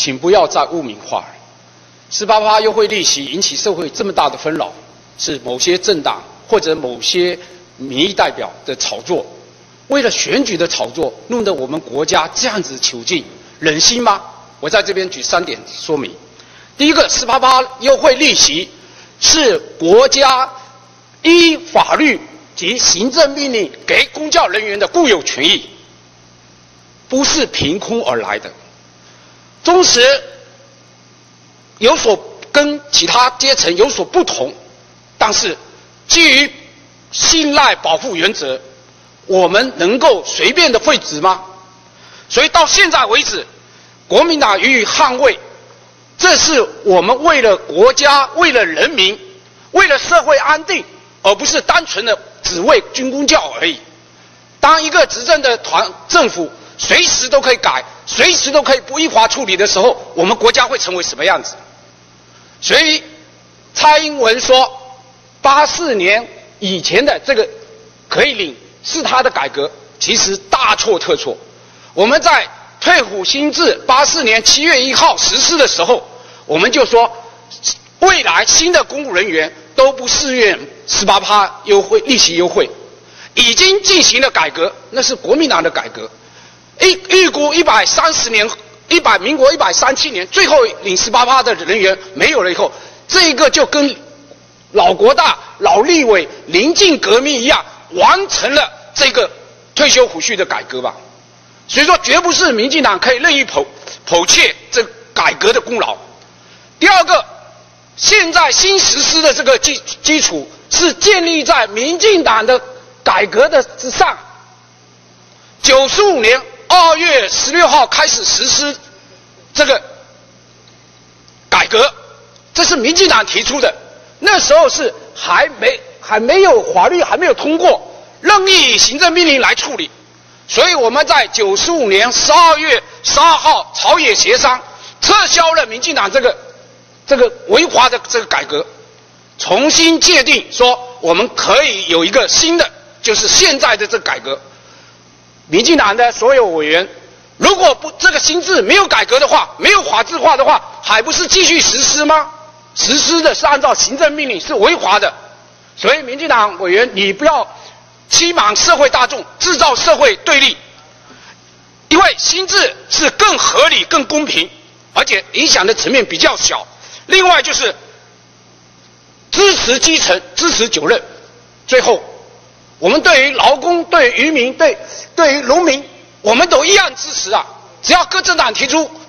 请不要再污名化了。18%优惠利息引起社会这么大的纷扰，是某些政党或者某些民意代表的炒作，为了选举的炒作，弄得我们国家这样子处境，忍心吗？我在这边举3点说明。第一个，18%优惠利息是国家依法律及行政命令给公教人员的固有权益，不是凭空而来的。纵使有所跟其他阶层有所不同，但是基于信赖保护原则，我们能够随便的废止吗？所以到现在为止，国民党予以捍卫，这是我们为了国家、为了人民、为了社会安定，而不是单纯的只为军公教而已。当一个执政的政府随时都可以改，随时都可以不依法处理的时候，我们国家会成为什么样子？所以蔡英文说84年以前的这个可以领是他的改革，其实大错特错。我们在退伍新制84年7月1号实施的时候，我们就说未来新的公务人员都不适用18%优惠利息优惠，已经进行了改革，那是国民党的改革。预估民国137年最后领18%的人员没有了以后，这个就跟老国大、老立委临近革命一样，完成了这个退休抚恤的改革吧。所以说，绝不是民进党可以任意剖窃这改革的功劳。第二个，现在新实施的这个基础是建立在民进党的改革的之上。95年2月16号开始实施这个改革，这是民进党提出的。那时候是还没有法律还没有通过，任意行政命令来处理。所以我们在95年12月12号朝野协商，撤销了民进党这个违法的这个改革，重新界定说我们可以有一个新的，就是现在的这个改革。民进党的所有委员，如果不这个新制没有改革的话，没有法制化的话，还不是继续实施吗？实施的是按照行政命令，是违法的。所以民进党委员，你不要欺瞒社会大众，制造社会对立。因为新制是更合理、更公平，而且影响的层面比较小。另外就是支持基层，支持9任。最后，我们对于劳工、对于渔民、对于农民，我们都一样支持啊！只要各政党提出